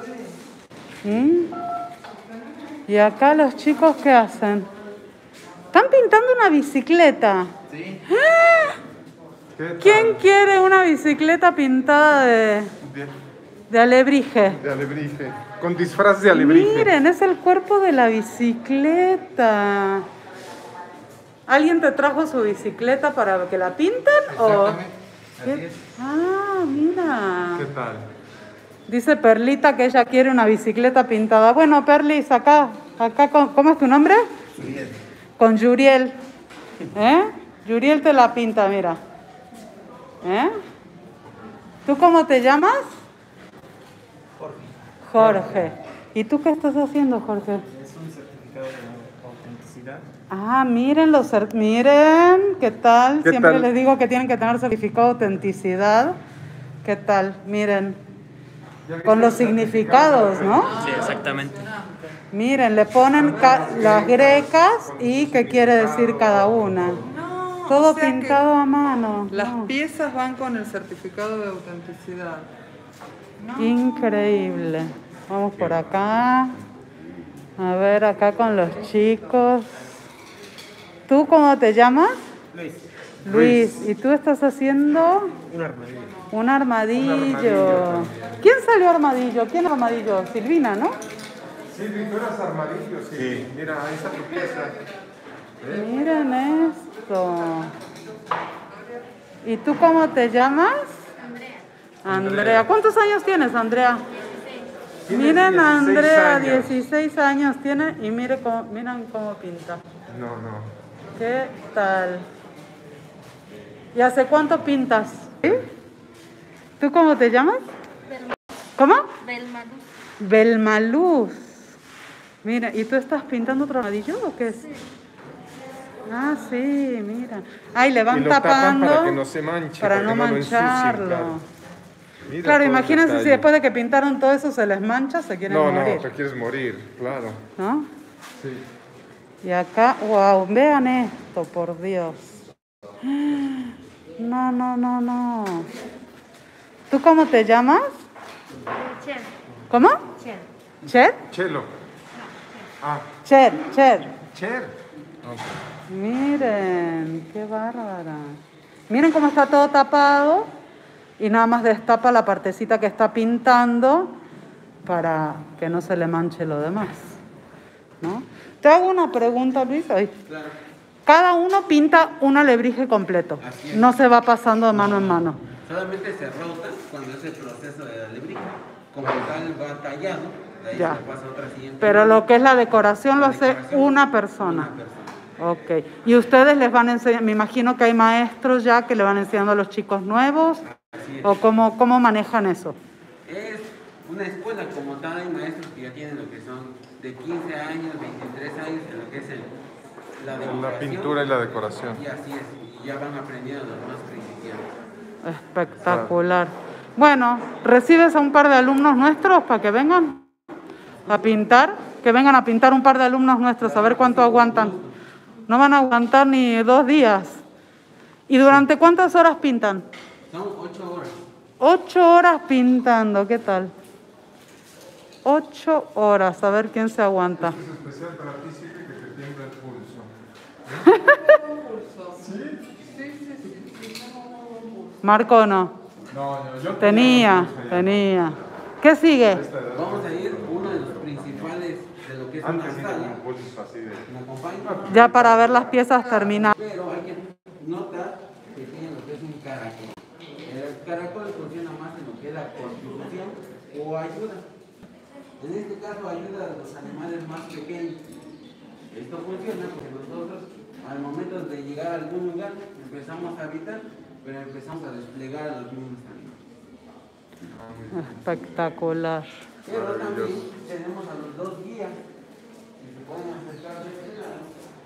¿Y acá los chicos qué hacen? Están pintando una bicicleta. Sí. ¿Qué tal? ¿Quién quiere una bicicleta pintada de alebrije? De alebrije. Con disfraz de alebrije. Miren, es el cuerpo de la bicicleta. ¿Alguien te trajo su bicicleta para que la pinten? Exactamente. ¿Qué? Así es. Ah, mira. ¿Qué tal? Dice Perlita que ella quiere una bicicleta pintada. Bueno, Perlis, acá, ¿cómo es tu nombre? Con Yuriel. Yuriel te la pinta, mira. ¿Tú cómo te llamas? Jorge. ¿Y tú qué estás haciendo, Jorge? Es un certificado de autenticidad. Ah, miren miren, ¿qué tal? ¿Qué Siempre tal? les digo que tienen que tener certificado de autenticidad. ¿Qué tal? Miren, con los significados, ¿no? Sí, exactamente. Miren, le ponen las grecas y qué quiere decir cada una. No, Todo o sea que pintado a mano. las No. piezas van con el certificado de autenticidad. Increíble. Vamos por acá. A ver, acá con los chicos. ¿Tú cómo te llamas? Luis, Luis. ¿Y tú estás haciendo? un armadillo. Un armadillo. también. ¿Quién salió armadillo? ¿Quién armadillo? Silvina, ¿no? Sí, tú eras armadillo, sí. Mira, ahí está tu pieza. Miren esto. ¿Y tú cómo te llamas? Andrea. ¿Cuántos años tienes, Andrea? Tienes Miren a 16 Andrea, años. 16 años tiene y miren cómo pinta. No. ¿Qué tal? ¿Y hace cuánto pintas? ¿Sí? ¿Tú cómo te llamas? ¿Cómo? Belmaluz. Belmaluz. Mira, ¿y tú estás pintando otro armadillo o qué es? Ah, sí, mira. Ay, le van Y lo tapan tapando para que no se manche, para para no que no lo ensucien, mancharlo. claro. Mira Claro, todo el imagínense si detalle. después de que pintaron todo eso se les mancha, se quieren No, morir. te quieres morir, claro. ¿No? Sí. Y acá, wow, vean esto, por Dios. No. ¿Tú cómo te llamas? Cher. ¿Cómo? Cher. ¿Chet? Chelo. Ah, Chet. Cher. Miren, qué bárbara. Miren cómo está todo tapado y nada más destapa la partecita que está pintando para que no se le manche lo demás, ¿no? Te hago una pregunta, Luis. Ay. Claro. Cada uno pinta un alebrije completo. Así es. No se va pasando de mano en mano. Solamente se rota cuando es el proceso de la alebrije. Como tal va tallado, de ahí Ya. se pasa a otra siguiente. Pero lo que es la decoración lo hace decoración, una persona. Una persona. Ok. Y ustedes les van a enseñar, me imagino que hay maestros ya que le van enseñando a los chicos nuevos. Así es. ¿O cómo manejan eso? Es una escuela como tal, hay maestros que ya tienen lo que son de 15 años, 23 años en lo que es la decoración. La pintura y la decoración. Y así es, y ya van aprendiendo los más principiantes. Espectacular. Bueno, ¿recibes a un par de alumnos nuestros para que vengan a pintar? Que vengan a pintar un par de alumnos nuestros, a ver cuánto aguantan. No van a aguantar ni 2 días. ¿Y durante cuántas horas pintan? Son 8 horas. 8 horas pintando, ¿qué tal? 8 horas. A ver quién se aguanta. Este es especial para ti, Silvia, que te tiembla el pulso. Marco no. No, yo Tenía. ¿Qué sigue? Vamos a ir uno de los principales de lo que es Antes una sí sala. tenía un pulso así de... ¿Me acompaña? Ya para ver las piezas terminadas. Pero hay que notar que tiene lo que es un caracol. El caracol funciona más en lo que es la constitución o ayuda. En este caso ayuda a los animales más pequeños. Esto funciona porque nosotros al momento de llegar a algún lugar empezamos a habitar, pero empezamos a desplegar a los mismos animales. Espectacular. Pero también tenemos a los dos guías que se pueden acercar de este lado.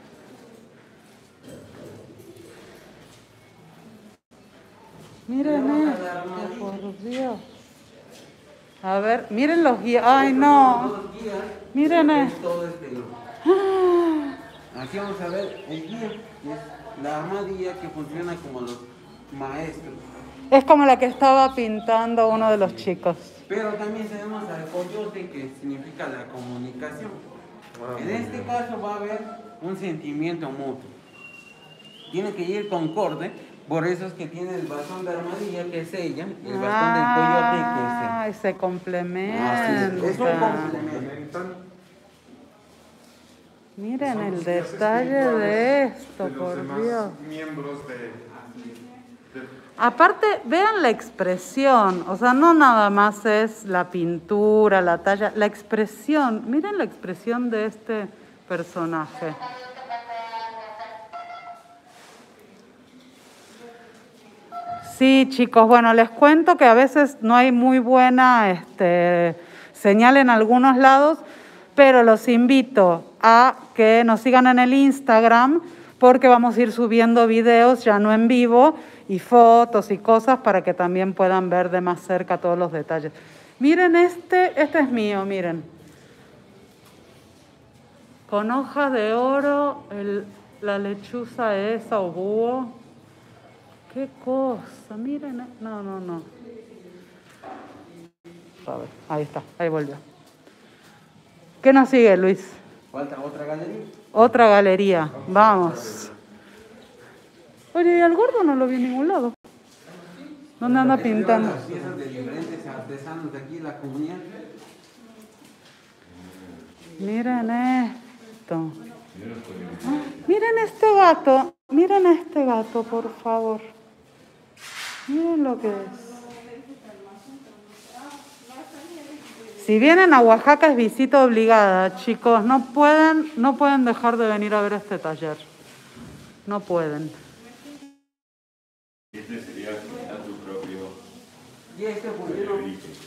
Miren esto, por Dios. A ver, miren los guías. Ay, no. Dos guías. Miren Es esto. todo este grupo. Aquí vamos a ver el guía, que es la armadilla que funciona como los maestros. Es como la que estaba pintando uno de los chicos. Pero también tenemos al coyote, que significa la comunicación. En este caso va a haber un sentimiento mutuo. Tiene que ir concorde, por eso es que tiene el bastón de armadilla, que es ella, y el bastón del coyote, que es él. Ay, se Así complementan. es un complemento. Miren el Son los guías detalle espirituales de esto, de los por demás Dios. miembros de... Aparte, vean la expresión, o sea, no nada más es la pintura, la talla, la expresión, miren la expresión de este personaje. Sí, chicos, bueno, les cuento que a veces no hay muy buena señal en algunos lados, pero los invito a que nos sigan en el Instagram porque vamos a ir subiendo videos ya no en vivo y fotos y cosas para que también puedan ver de más cerca todos los detalles. Miren este es mío, miren. Con hojas de oro, la lechuza esa o búho. Qué cosa, miren, no. A ver, ahí está, ahí volvió. ¿Qué nos sigue, Luis? Falta otra galería. Otra galería, vamos. Oye, ¿y al gordo no lo vi en ningún lado? ¿Dónde anda pintando? Las piezas de diferentes artesanos de aquí, la comunidad. Miren esto. Ah, miren este gato, por favor. Miren lo que es. Si vienen a Oaxaca es visita obligada, chicos. No pueden dejar de venir a ver este taller. No pueden. Este sería a tu propio Y este funciona.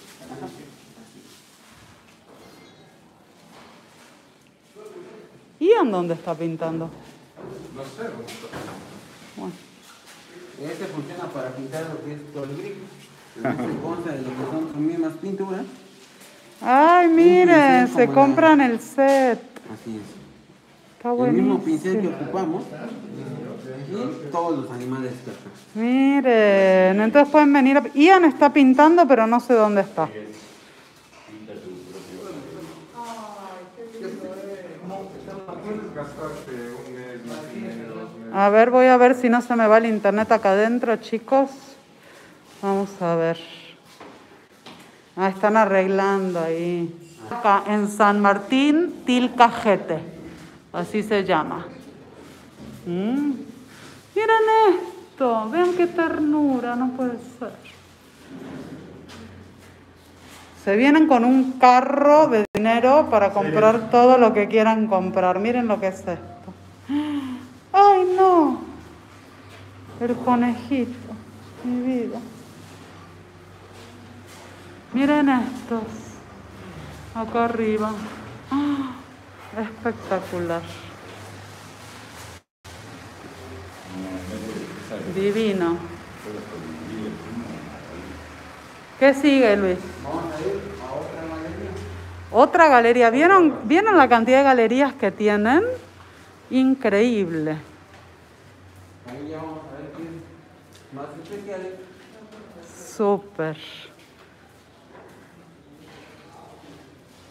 ¿Y en dónde está pintando? No sé, Bueno. Este funciona para pintar lo que es todo el brillo. Este consta de lo que son sus mismas pinturas. Ay, miren, pincel se como compran el set. Así es. Está El mismo pincel que buenísimo. ocupamos y todos los animales que acá. Miren, entonces pueden venir. Ian está pintando, pero no sé dónde está. puedes gastarte un mes, dos meses. A ver, voy a ver si no se me va el internet acá adentro, chicos. Vamos a ver. Ah, están arreglando ahí. Acá en San Martín, Tilcajete. Así se llama. Miren esto. Vean qué ternura. No puede ser. Se vienen con un carro de dinero para comprar todo lo que quieran comprar. Miren lo que es esto. ¡Ay, no! El conejito. Mi vida. Miren estos. Acá arriba. ¡Ah! Espectacular. Divino. ¿Qué sigue, Luis? Vamos a ir a otra galería. Otra galería. ¿Vieron la cantidad de galerías que tienen? Increíble. Ahí ya vamos a ver quién más especiales. Súper.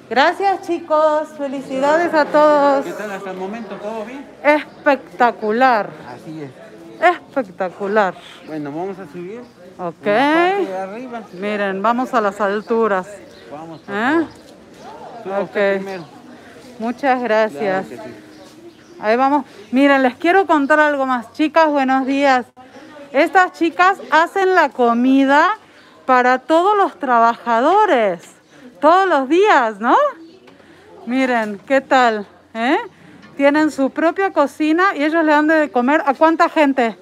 Gracias, chicos. Felicidades a todos. ¿Qué tal hasta el momento? ¿Todo bien? Espectacular. Así es. Espectacular. Bueno, vamos a subir. Ok. En la parte de arriba. Miren, vamos a las alturas. Vamos. Ok. Usted primero. Muchas gracias. Claro que sí. Ahí vamos. Miren, les quiero contar algo más. Chicas, buenos días. Estas chicas hacen la comida para todos los trabajadores. Todos los días, ¿no? Miren, ¿qué tal? Tienen su propia cocina y ellos le dan de comer ¿a cuánta gente?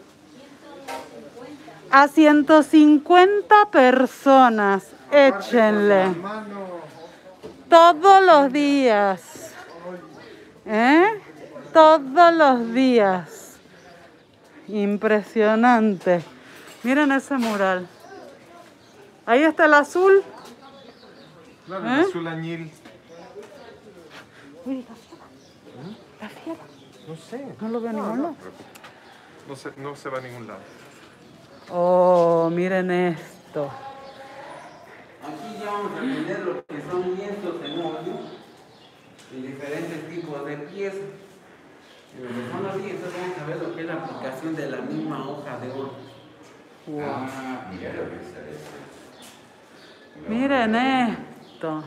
A 150 personas. Échenle. Todos los días. Todos los días. Impresionante. Miren ese mural. Ahí está el azul. Claro, el azul añil. Uy, la fiera. No sé. No lo veo a ningún lado. No se va a ningún lado. Oh, miren esto. Aquí ya vamos a aprender lo que son lienzos en óleo y diferentes tipos de piezas. En lo que son los lienzos vamos a ver lo que es la aplicación de la misma hoja de oro. Ah, mira lo que sale. Miren esto.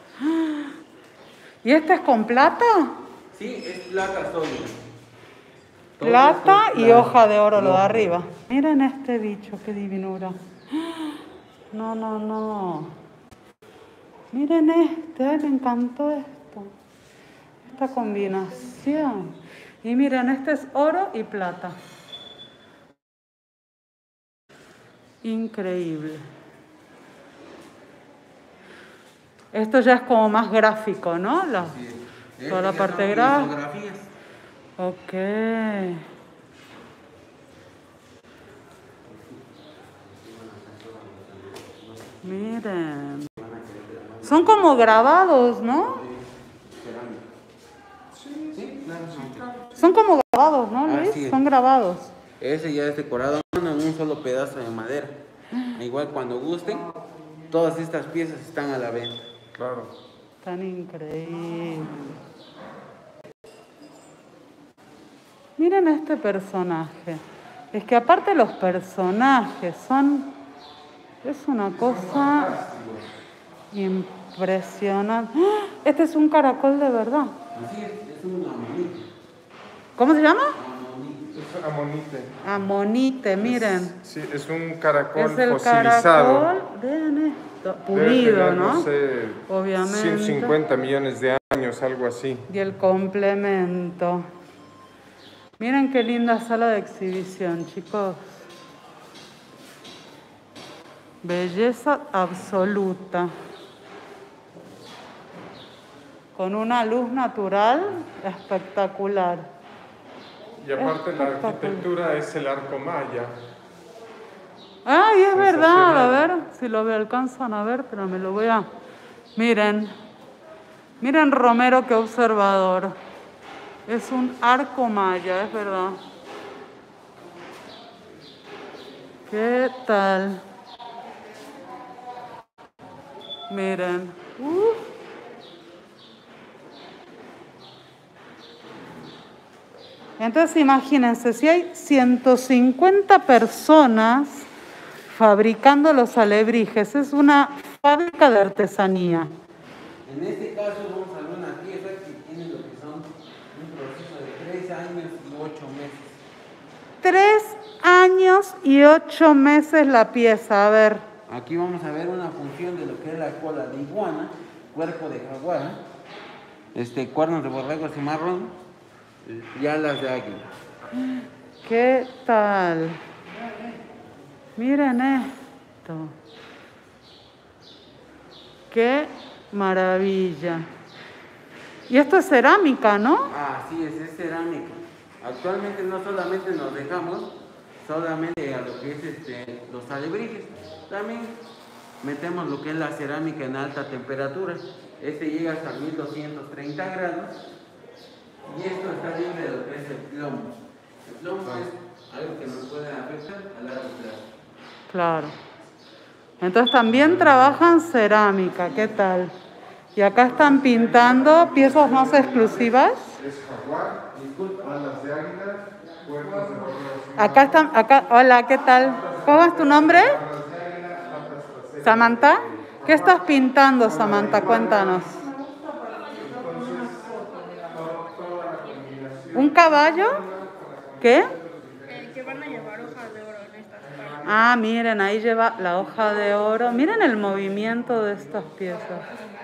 ¿Y este es con plata? Sí, es plata sólida. Plata y hoja de oro lo de arriba. Miren este bicho, qué divinura. No, no, no. Miren este, ay, me encantó esto. Esta combinación. Y miren, este es oro y plata. Increíble. Esto ya es como más gráfico, ¿no? Toda la parte gráfica. Ok. Miren. Son como grabados, ¿no? Son como grabados, ¿no, Luis? Así es. Son grabados. Ese ya es decorado en un solo pedazo de madera. Igual cuando gusten, todas estas piezas están a la venta. Claro. Tan increíble. Miren este personaje. Es que aparte los personajes son... Es una cosa impresionante. ¡Ah! Este es un caracol de verdad. Así es un amonite. ¿Cómo se llama? Es amonite. Amonite, miren. Sí, es un caracol Es el fosilizado. caracol, vean esto, Debe pulido, tener, ¿no? No sé, Obviamente. 150 millones de años, algo así. Y el complemento. Miren qué linda sala de exhibición, chicos. Belleza absoluta. Con una luz natural espectacular. Y aparte la arquitectura es el arco maya. Ay, es verdad. A Sensacional. ver si lo alcanzan a ver, pero me lo voy a... Miren. Miren Romero, qué observador. Es un arco maya, es verdad. ¿Qué tal? Miren. Entonces imagínense, si hay 150 personas fabricando los alebrijes, es una fábrica de artesanía. En este caso vamos a ver una pieza que tiene lo que son un proceso de 3 años y 8 meses. 3 años y 8 meses la pieza, a ver. Aquí vamos a ver una función de lo que es la cola de iguana, cuerpo de jaguar, cuernos de borrego cimarrón y alas de águila. ¿Qué tal? Miren esto. Qué maravilla. Y esto es cerámica, ¿no? Así es cerámica. Actualmente no solamente nos dejamos solamente a lo que es los alebrijes, también metemos lo que es la cerámica en alta temperatura. Llega hasta 1230 grados y esto está libre de lo que es el plomo. El plomo es algo que nos puede afectar a largo plazo. Claro. Entonces también trabajan cerámica, ¿qué tal? Y acá están pintando piezas más exclusivas. Es jaguar, alas de águila, cuernos de borrego. Acá están, hola, ¿qué tal? ¿Cómo es tu nombre? Samantha. ¿Qué estás pintando, Samantha? Cuéntanos. ¿Un caballo? ¿Qué? Que van a llevar hojas de oro en estas partes. Ah, miren, ahí lleva la hoja de oro. Miren el movimiento de estas piezas.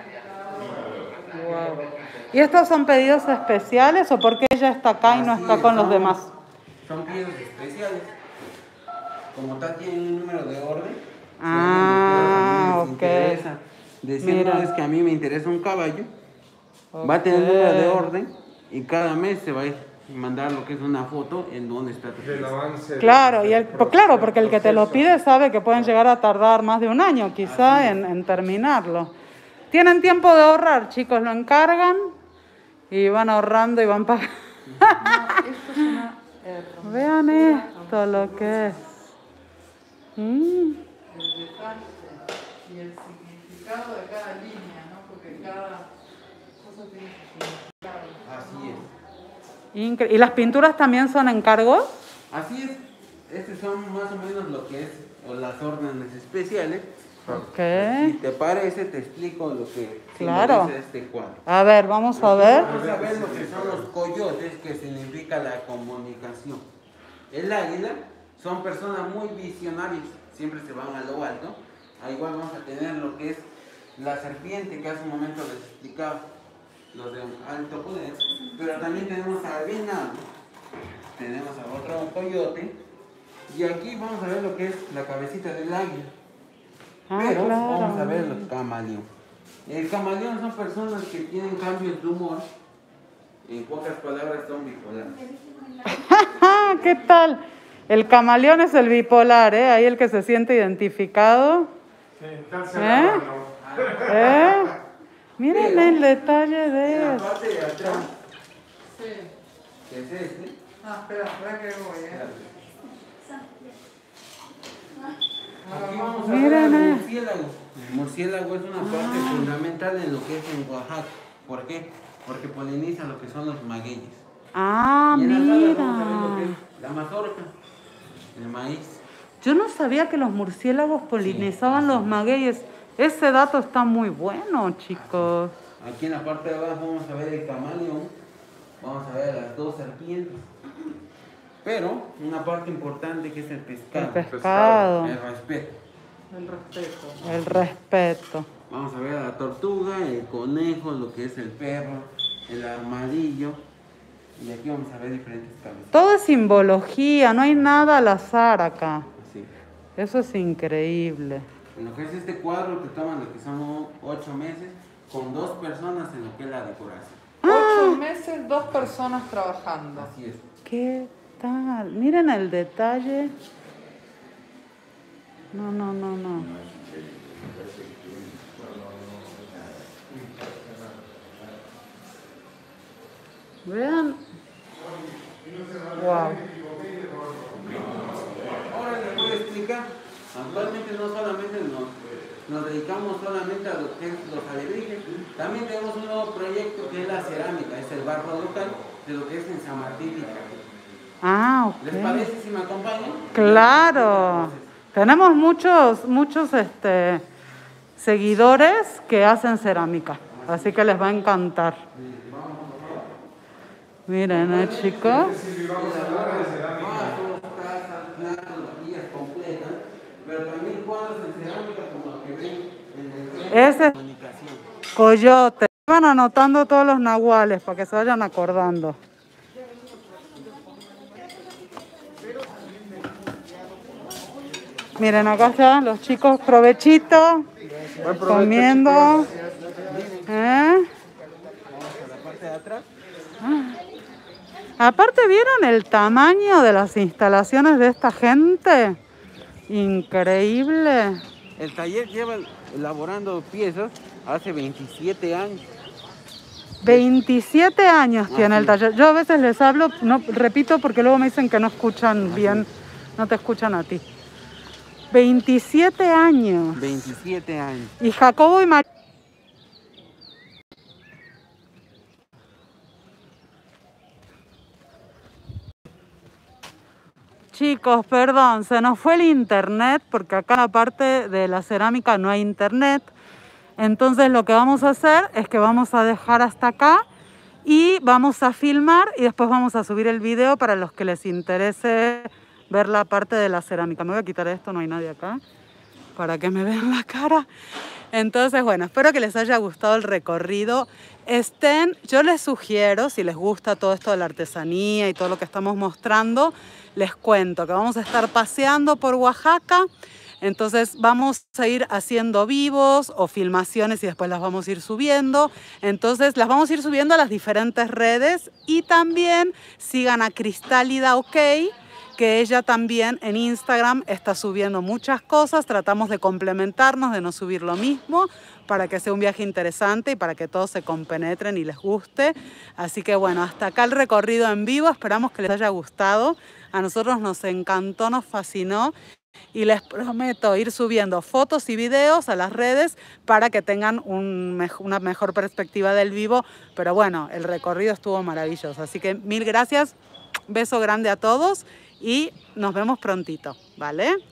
Wow. ¿Y estos son pedidos especiales o porque ella está acá y no está con los demás? Son piezas especiales. Como tal tienen un número de orden. Ah, si ok. Decir, Mira. no, es que a mí me interesa un caballo. Va a tener número de orden y cada mes se va a mandar lo que es una foto en donde está tu Del pieza. avance. Claro, claro, porque el que te lo pide sabe que pueden llegar a tardar más de un año quizá en terminarlo. Tienen tiempo de ahorrar, chicos, lo encargan y van ahorrando y van pagando. Esto es una hermosura. Vean esto, lo que es. El detalle y el significado de cada línea, ¿no? Porque cada cosa tiene su significado. Así es. ¿Y las pinturas también son encargos? Así es. Estos son más o menos lo que es o las órdenes especiales. Ok. Si te parece, te explico lo que Claro. simboliza este cuadro. A ver, vamos a ver. Vamos a ver lo que son los coyotes, que significa la comunicación. El águila son personas muy visionarias, siempre se van a lo alto. Ahí igual vamos a tener lo que es la serpiente, que hace un momento les explicaba, los de alto poder. Pero también tenemos al venado, tenemos a otro coyote, y aquí vamos a ver lo que es la cabecita del águila. Ah, Pero claro. vamos a ver los camaleón. El camaleón son personas que tienen cambios de humor. En pocas palabras son bipolares. ¿Qué tal? El camaleón es el bipolar, ¿eh? Ahí el que se siente identificado. Sí, cancelado, ¿no? Miren el detalle de En la eso. parte de atrás, Sí. que es este, Ah, espera que voy, aquí vamos a Miren, ver al murciélago. El murciélago es una parte fundamental en lo que es en Oaxaca. ¿Por qué? Porque poliniza lo que son los magueyes. Ah, Y en la sala vamos a ver lo que mira. es la mazorca, el maíz. Yo no sabía que los murciélagos polinizaban los magueyes. Ese dato está muy bueno, chicos. Aquí en la parte de abajo vamos a ver el camaleón, vamos a ver las dos serpientes. Pero una parte importante que es el pescado, El pescado, el respeto. el respeto. el respeto. Vamos a ver a la tortuga, el conejo, lo que es el perro, el armadillo. Y aquí vamos a ver diferentes cabezas. Todo es simbología, no hay nada al azar acá. Así. Eso es increíble. En lo que es este cuadro te toman lo que son 8 meses con 2 personas en lo que es la decoración. 8 meses, 2 personas trabajando. Así es. ¿Qué tal? Miren el detalle. No. Vean. Wow. Ahora les voy a explicar. Actualmente no solamente nos dedicamos solamente a lo que es los alebrijes, también tenemos un nuevo proyecto que es la cerámica, es el barro local de lo que es en San Martín y Tlaxcala. Ah, ¿Les ok. parece si me acompañan? Claro. Tenemos muchos seguidores que hacen cerámica, así que les va a encantar. Miren, chicos. Vasos, tazas, platos, vajillas completas, pero también cuadros en cerámica como lo que ven en el Ese es comunicación. coyote. Van anotando todos los nahuales para que se vayan acordando. Miren, acá están los chicos, provechito, comiendo. ¿Eh? La parte de atrás. Aparte, ¿vieron el tamaño de las instalaciones de esta gente? Increíble. El taller lleva elaborando piezas hace 27 años. 27 años tiene el Así es. taller. Yo a veces les hablo, no repito porque luego me dicen que no escuchan bien, no te escuchan a ti. 27 años. 27 años. Y Jacobo y María Chicos, perdón, se nos fue el internet porque acá en la parte de la cerámica no hay internet. Entonces lo que vamos a hacer es que vamos a dejar hasta acá y vamos a filmar y después vamos a subir el video para los que les interese ver la parte de la cerámica. Me voy a quitar esto, no hay nadie acá, para que me vean la cara. Entonces, bueno, espero que les haya gustado el recorrido. Yo les sugiero, si les gusta todo esto de la artesanía y todo lo que estamos mostrando, les cuento que vamos a estar paseando por Oaxaca. Entonces vamos a ir haciendo vivos o filmaciones y después las vamos a ir subiendo. Entonces las vamos a ir subiendo a las diferentes redes y también sigan a Cristálida OK, que ella también en Instagram está subiendo muchas cosas. Tratamos de complementarnos, de no subir lo mismo, para que sea un viaje interesante y para que todos se compenetren y les guste. Así que bueno, hasta acá el recorrido en vivo. Esperamos que les haya gustado. A nosotros nos encantó, nos fascinó. Y les prometo ir subiendo fotos y videos a las redes para que tengan una mejor perspectiva del vivo. Pero bueno, el recorrido estuvo maravilloso. Así que mil gracias, beso grande a todos y nos vemos prontito, ¿vale?